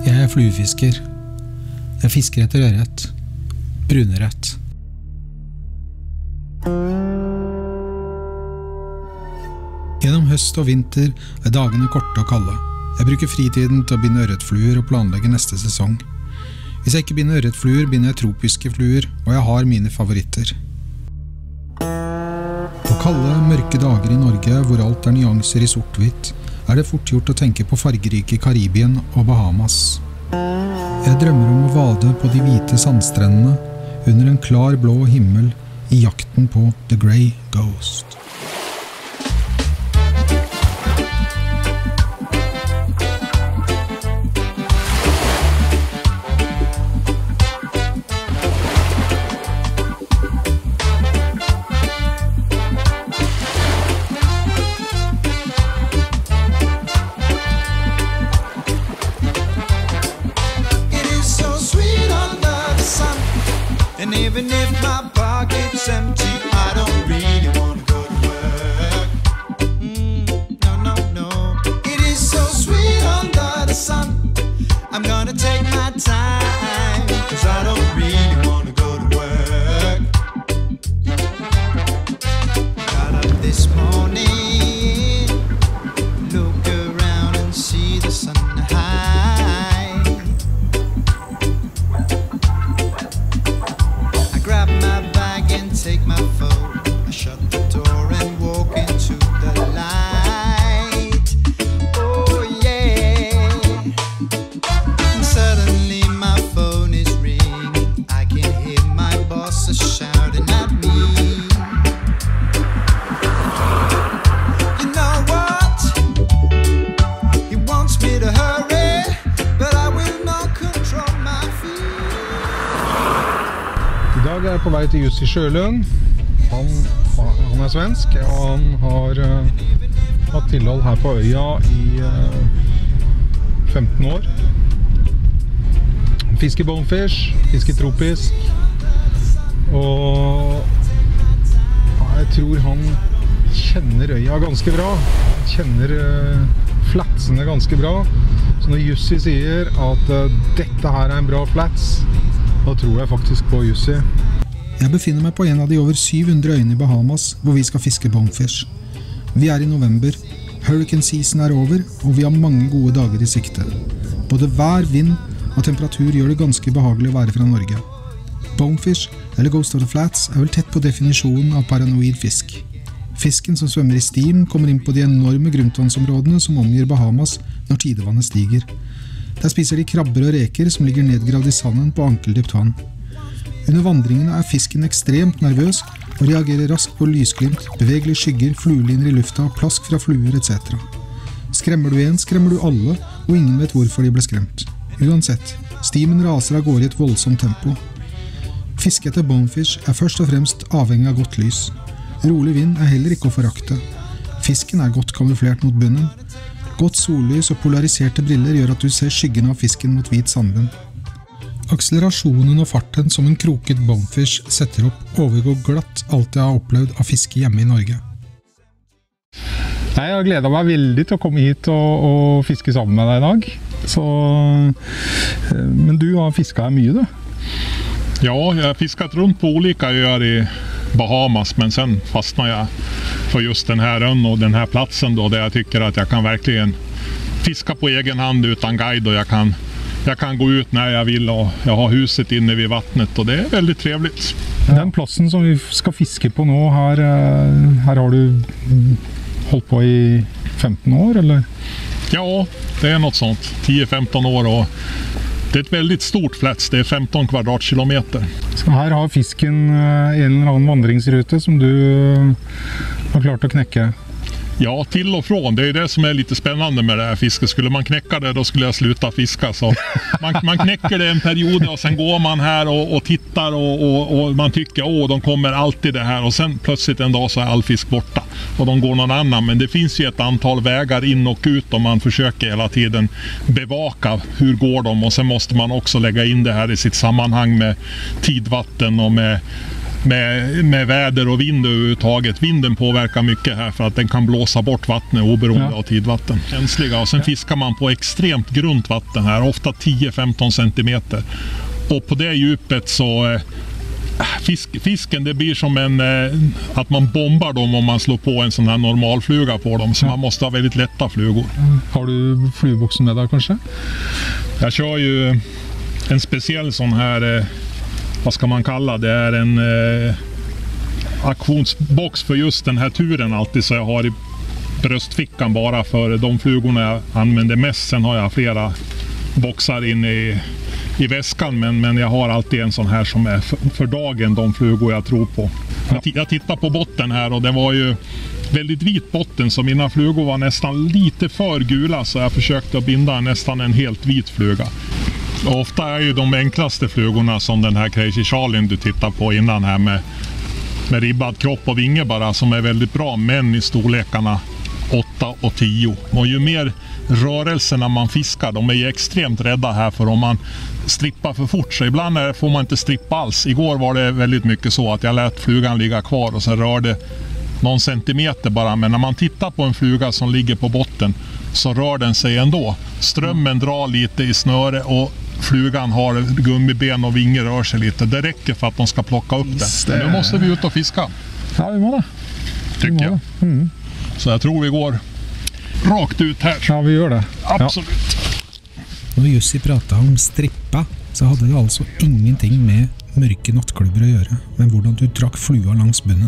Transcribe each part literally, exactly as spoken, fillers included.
Jeg er fluefisker. Jeg fisker etter ørret. Brunerett. Gjennom høst og vinter er dagene korte og kalde. Jeg bruker fritiden til å binde ørretfluer og planlegge neste sesong. Hvis jeg ikke binder ørretfluer, binder jeg tropiske fluer, og jeg har mine favoritter. På kalde, mørke dager i Norge, hvor alt er nyanser i sort-hvitt, er det fort gjort å tenke på fargerike Karibien og Bahamas. Jeg drømmer om å vade på de hvite sandstrendene under en klar blå himmel i jakten på The Grey Ghost. And even if my pocket's empty, I don't really want to go to work. Mm, no, no, no. It is so sweet under the sun. I'm gonna take my time, cause I don't really want to go to work. Got up this morning, look around and see the sun high. Grab my bag and take my phone. I shut the door and walk into the light. Oh yeah. And suddenly my phone is ringing. I can hear my boss shouting at me. You know what? He wants me to hurry, but I will not control my feet. I dag er jeg på vei til Jussi Sjølund. Han, han er svensk, og han har uh, hatt tilhold her på øya i uh, femten år. Fisker bonefish, fisker tropisk, og jeg tror han kjenner øya ganske bra. Kjenner uh, flatsene ganske bra. Så når Jussi sier at uh, dette her er en bra flats, da tror jeg faktisk på Jussi. Jeg befinner meg på en av de over syv hundre øyene i Bahamas, hvor vi skal fiske bonefish. Vi er i november, hurricane season er over, og vi har mange gode dager i sikte. Både vær, vind og temperatur gjør det ganske behagelig å være fra Norge. Bonefish, eller Ghost of the Flats, er vel tett på definisjonen av paranoid fisk. Fisken som svømmer i stim kommer inn på de enorme grunnvannsområdene som omgir Bahamas når tidevannet stiger. Der spiser de krabber og reker som ligger nedgravd i sanden på ankeldypt vann. Under vandringene er fisken ekstremt nervøs og reagerer raskt på lysglimt, bevegelige skygger, flueliner i lufta, plask fra fluer et cetera. Skremmer du en, skremmer du alle, og ingen vet hvorfor de ble skremt. Uansett, stimen raser av gårde i et voldsomt tempo. Fiske etter bonefish er først og fremst avhengig av godt lys. Rolig vind er heller ikke å forakte. Fisken er godt kamuflert mot bunnen. Godt sollys og polariserte briller gjør at du ser skyggen av fisken mot hvit sandbunn. Akselerasjonen og farten som en kroket bonefish setter opp overgår glatt alt jeg har opplevd av fiske hjemme i Norge. Jeg har gledet meg veldig til å komme hit og, og fiske sammen med deg i dag. Så, men du har fisket her mye, du? Ja, jag har fiskat runt på olika öar i Bahamas, men sen fastnar jag för just den här ön och den här platsen då, där jag tycker att jag kan verkligen fiska på egen hand utan guide, och jag kan, jag kan gå ut när jag vill, och jag har huset inne vid vattnet, och det är väldigt trevligt. Den platsen som vi ska fiske på nu, här, här har du hållit på i femton år, eller? Ja, det är något sånt, tio femton år, och det är ett väldigt stort flats, det är femton kvadratkilometer. Så här har fisken en eller annan vandringsrute som du har klart att knäcka? Ja, till och från. Det är det som är lite spännande med det här fisket. Skulle man knäcka det, då skulle jag sluta fiska. Så man, man knäcker det en period, och sen går man här och, och tittar och, och, och man tycker åh, de kommer alltid det här. Och sen plötsligt en dag så är all fisk borta och de går någon annan. Men det finns ju ett antal vägar in och ut, och man försöker hela tiden bevaka hur går de. Och sen måste man också lägga in det här i sitt sammanhang med tidvatten och med med, med väder och vind överhuvudtaget. Vinden påverkar mycket här för att den kan blåsa bort vattnet oberoende ja. av tidvatten. Känsliga, och sen ja. fiskar man på extremt grunt vatten här, ofta tio till femton centimeter. Och på det djupet så eh, fisk, fisken det blir som en eh, att man bombar dem om man slår på en sån här normalfluga på dem, så ja. man måste ha väldigt lätta flugor. Mm. Har du flugboxen med där kanske? Jag kör ju en speciell sån här eh, vad ska man kalla det, är en eh, aktionsbox för just den här turen alltid, så jag har i bröstfickan bara för de flugorna jag använder mest. Sen har jag flera boxar inne i, i väskan, men, men jag har alltid en sån här som är för, för dagen de flugor jag tror på. Jag, jag tittar på botten här och det var ju väldigt vit botten, så mina flugor var nästan lite för gula, så jag försökte att binda nästan en helt vit fluga. Och ofta är ju de enklaste flugorna som den här Crazy Charlie du tittar på innan här med, med ribbad kropp och vinge bara, som är väldigt bra, men i storlekarna åtta och tio. Och ju mer rörelserna man fiskar, de är ju extremt rädda här för om man strippar för fort, så ibland är, får man inte strippa alls. Igår var det väldigt mycket så att jag lät flugan ligga kvar och sen rörde någon centimeter bara, men när man tittar på en fluga som ligger på botten så rör den sig ändå. Strömmen drar lite i snöre och flugan har gummiben och vinge rör sig lite. Det räcker för att de ska plocka upp den. Nu måste vi ut och fiska. Ja, vi må det. Tycker jag. Mm. Så jag tror vi går rakt ut här. Ja, vi gör det. Absolut. Ja. Når Jussi pratet om strippa, så hadde det altså ingenting med mørke nattklubber å gjøre, men hvordan du trakk flua langs bunnen.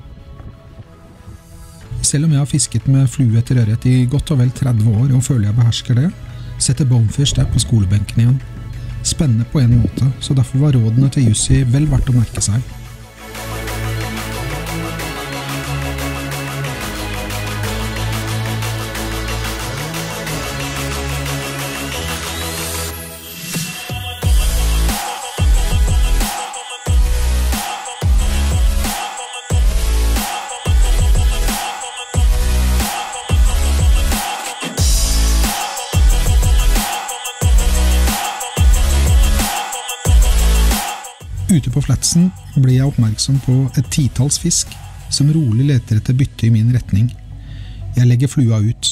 Selv om jeg har fisket med flue etter ørret i godt og vel tretti år og føler jeg behersker det, setter bonefish der på skolebenken igjen. Spennende på en måte, så derfor var rådene til Jussi vel verdt å merke seg. Ute på flatsen blir jeg oppmerksom på et titalls fisk som rolig leter etter bytte i min retning. Jeg legger flua ut.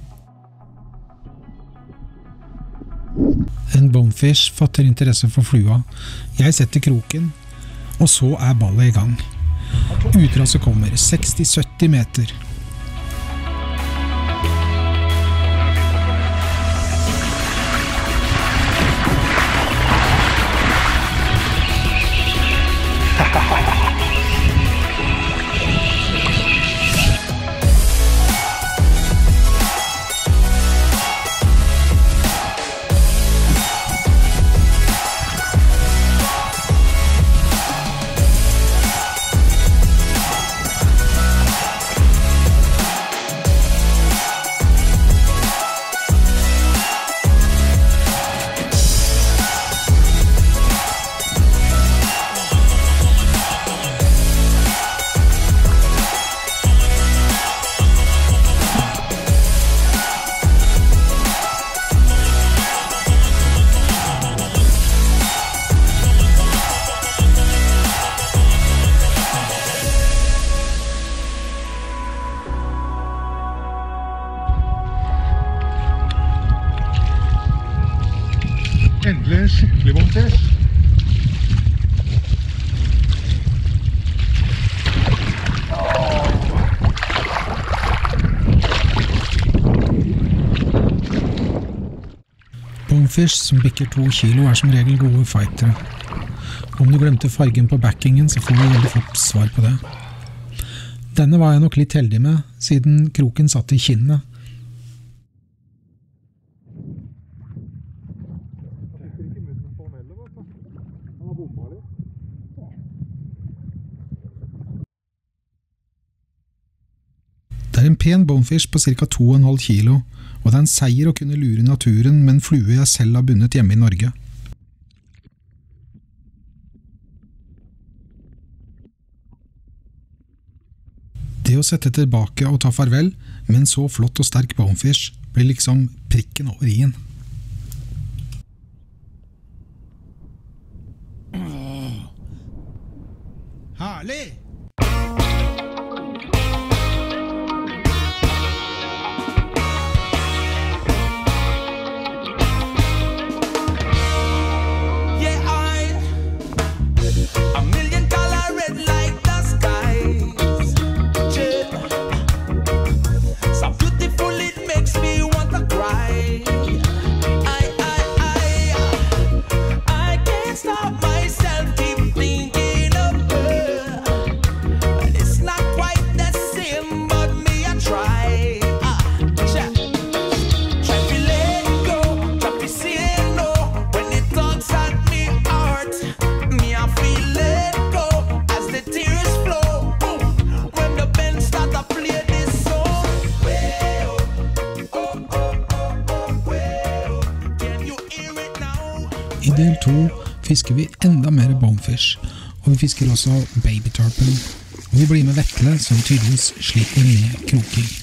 En bonefish fatter interesse for flua. Jeg setter kroken, og så er ballet i gang. Utraset kommer seksti til sytti meter. Endelig en skikkelig bonefish. Bonefish som bikker to kilo er som regel gode fightere. Om du glemte fargen på backingen, så får du veldig fort svar på det. Denne var jeg nok litt heldig med, siden kroken satt i kinnet. Det er en pen bonefish på cirka to komma fem kilo, og det er en seier å kunne lure naturen med en flue jeg selv har bundet hjemme i Norge. Det å sette tilbake og ta farvel med en så flott og sterk bonefish blir liksom prikken over i-en. Herlig! I del to fisker vi enda mer bonefish, og vi fisker også baby tarpon, og vi blir med Vetle som tydeligvis sliter med kroking.